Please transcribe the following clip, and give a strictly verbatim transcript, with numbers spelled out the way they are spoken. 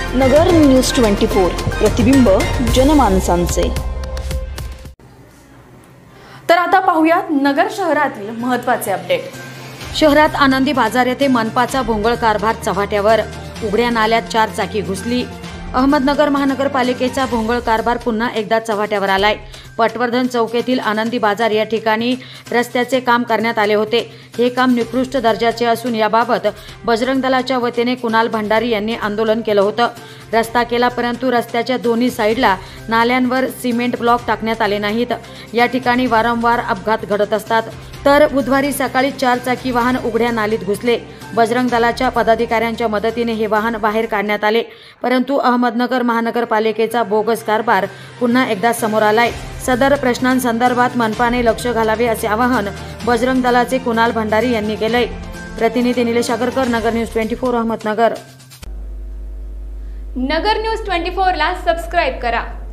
नगर news twenty four, प्रतिबिंब जनमानसांचे। तर आता पाहूयात नगर शहरातील महत्त्वाचे अपडेट। शहरात आनंदी बाजार येथे मनपाचा भोंगळ कारभार चव्हाट्यावर। उघड्या नाल्यात चार चाकी घुसली। अहमदनगर महानगरपालिकेचा भोंगळ कारभार पुन्हा एकदा चव्हाट्यावर आलाय। पटवर्धन चौक येथील आनंदी बाजार या ठिकाणी रस्त्याचे काम करण्यात आले होते। हे काम निकृष्ट दर्जाचे असून याबाबत बजरंग दलाच्या वतीने कुणाल भंडारी यांनी आंदोलन केलं होतं। रस्ता केला, परंतु रस्त्याच्या दोन्ही साईडला नाल्यांवर सिमेंट ब्लॉक टाकण्यात आले नाहीत। या ठिकाणी वारंवार अपघात घडत असतात। तर बुधवारी सकाळी चार चाकी वाहन उघड्या नालीत घुसले। बजरंग दलाच्या पदाधिकाऱ्यांच्या मदतीने हे वाहन बाहेर काढण्यात आले, परंतु अहमदनगर महानगरपालिकेचा बोगस कारभार पुन्हा एकदा समोर आलाय। सदर प्रश्नांसंदर्भात मनपाने लक्ष घालावे असे आवाहन बजरंग दलाचे कुणाल भंडारी यांनी केलंय। प्रतिनिधी Nilesh Agarkar, Nagar news twenty four, Ahmednagar. Nagar news twenty four ला सबस्क्राइब करा।